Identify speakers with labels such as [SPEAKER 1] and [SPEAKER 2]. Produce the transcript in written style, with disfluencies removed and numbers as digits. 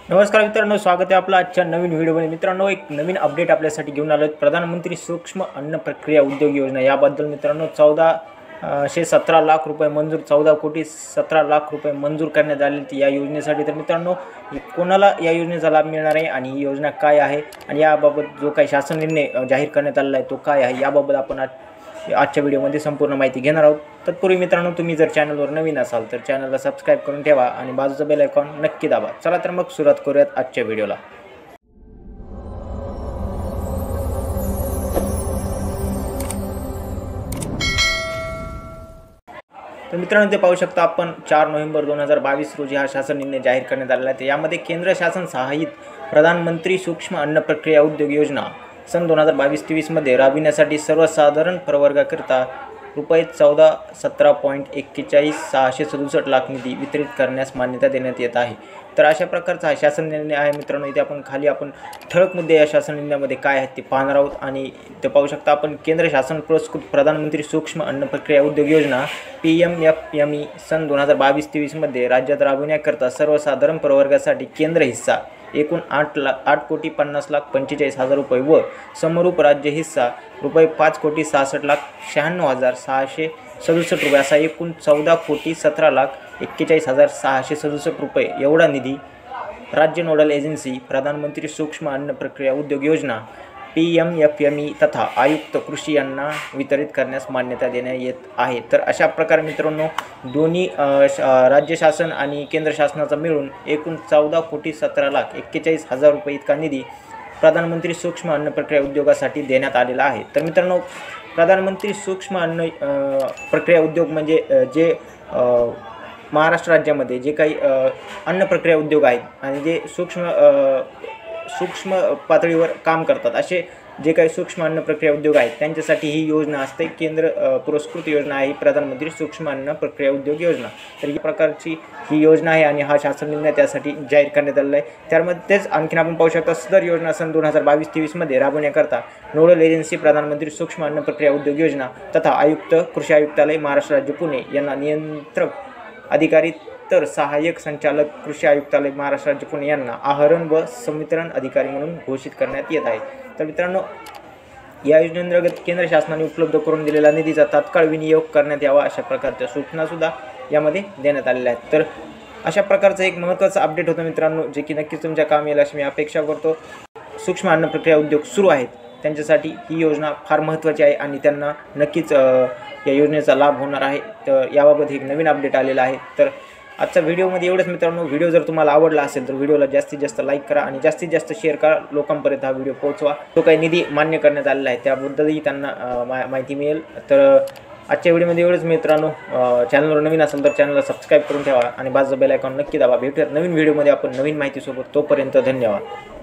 [SPEAKER 1] नमस्कार मित्रांनो, स्वागत आहे आपलं आजच्या नवीन व्हिडिओमध्ये। मित्रांनो, एक नवीन अपडेट आपल्यासाठी घेऊन आलो आहे। प्रधानमंत्री सूक्ष्म अन्न प्रक्रिया उद्योग योजना याबद्दल मित्रांनो 1417 लाख रुपये मंजूर, 14 कोटी 17 लाख रुपये मंजूर करण्यात आले या योजनेसाठी। तर मित्रांनो, कोणाला या योजनेचा लाभ मिळणार आहे आणि ही योजना काय आहे आणि याबाबत जो काही शासन निर्णय जाहीर करण्यात आलेला आहे तो काय आहे, याबाबत आपण आजच्या व्हिडिओमध्ये संपूर्ण माहिती घेणार आहोत। तत्पूर्वी मित्रांनो, तुम्ही जर चॅनलवर नवीन असाल तर चॅनलला सबस्क्राइब करून ठेवा आणि बाजूचा बेल आयकॉन नक्की दाबा। चला तर मग सुरुवात करूयात आजच्या व्हिडिओला। तर मित्रांनो, ते पाहू शकता आपण 4 नोव्हेंबर 2022 रोजी हा शासन निर्णय जाहीर करण्यात आलेला आहे। यामध्ये केंद्र शासन सहाय्यित प्रधानमंत्री सूक्ष्म अन्न प्रक्रिया उद्योग योजना सन 2022-23 मध्ये राबविण्यासाठी सर्वसाधारण प्रवर्गाकरिता रुपये 1417.41,667 लाख निधी वितरित करण्यास मान्यता देण्यात येत आहे। तर अशा प्रकारचा हा शासन निर्णय आहे मित्रांनो। इथे आपण खाली ठळक मुद्दे या शासन निर्णयामध्ये काय आहेत ते पाहणार आहोत। आणि ते पाहू शकता आपण, केंद्र शासन पुरस्कृत प्रधानमंत्री सूक्ष्म अन्न प्रक्रिया उद्योग योजना PMFME सन 2022-23 मध्ये राज्यात राबविण्याकरता सर्वसाधारण प्रवर्गासाठी केंद्र हिस्सा एकूण 8,50,45,45,000 रुपये व समरूप राज्य हिस्सा रुपये 5,60,96,667 रुपये असा एकूण 14,17,41,667 रुपये एवढा निधी राज्य नोडल एजन्सी प्रधानमंत्री सूक्ष्म अन्न प्रक्रिया उद्योग योजना PMFME तथा आयुक्त कृषी यांना वितरित करण्यास मान्यता देण्यात येत आहे। तर अशा प्रकारे मित्रांनो, दोन्ही राज्य शासन आणि केंद्र शासनाचा मिळून एकूण 14,17,41,000 रुपये इतका निधी प्रधानमंत्री सूक्ष्म अन्न प्रक्रिया उद्योगासाठी देण्यात आलेला आहे। तर मित्रांनो, प्रधानमंत्री सूक्ष्म अन्न प्रक्रिया उद्योग म्हणजे जे महाराष्ट्र राज्यामध्ये जे काही अन्न प्रक्रिया उद्योग आहेत आणि जे सूक्ष्म पातळीवर काम करतात असे जे काही सूक्ष्म अन्न प्रक्रिया उद्योग आहेत त्यांच्यासाठी ही योजना असते। केंद्र पुरस्कृत योजना आहे प्रधानमंत्री सूक्ष्म अन्न प्रक्रिया उद्योग योजना। तर या प्रकारची ही योजना आहे आणि हा शासन निर्णय त्यासाठी जाहीर करण्यात आलेला आहे। त्यामध्येच आणखीन आपण पाहू शकता, सदर योजना सन 2022-23 मध्ये राबवण्याकरता नोडल एजन्सी प्रधानमंत्री सूक्ष्म अन्न प्रक्रिया उद्योग योजना तथा आयुक्त कृषी आयुक्तालय महाराष्ट्र राज्य पुणे यांना नियंत्रक अधिकारी तर सहाय्यक संचालक कृषी आयुक्तालय महाराष्ट्र राज्य पुणे यांना आहरण व संवितरण अधिकारी म्हणून घोषित करण्यात येत आहे। तर मित्रांनो, या योजनेअंतर्गत केंद्र शासनाने उपलब्ध करून दिलेला निधीचा तात्काळ विनियोग करण्यात यावा अशा प्रकारच्या सूचनासुद्धा यामध्ये देण्यात आलेल्या आहेत। तर अशा प्रकारचं एक महत्त्वाचं अपडेट होतं मित्रांनो, जे की नक्कीच तुमच्या कामी येईल अशी मी अपेक्षा करतो। सूक्ष्म अन्न प्रक्रिया उद्योग सुरू आहेत त्यांच्यासाठी ही योजना फार महत्त्वाची आहे आणि त्यांना नक्कीच या योजनेचा लाभ होणार आहे। तर याबाबत एक नवीन अपडेट आलेला आहे। तर आजच्या व्हिडिओमध्ये एवढंच मित्रांनो। व्हिडिओ जर तुम्हाला आवडला असेल तर व्हिडिओला जास्तीत जास्त लाईक करा आणि जास्तीत जास्त शेअर करा, लोकांपर्यंत हा व्हिडिओ पोहोचवा। जो काही निधी मान्य करण्यात आलेला आहे त्याबद्दलही त्यांना माहिती मिळेल। तर आजच्या व्हिडिओमध्ये एवढंच मित्रांनो। चॅनलवर नवीन असेल तर चॅनलला सबस्क्राईब करून ठेवा आणि बाजूचा बेल आयकॉन नक्की दाबा। भेटूयात नवीन व्हिडिओमध्ये आपण नवीन माहितीसोबत। तोपर्यंत धन्यवाद।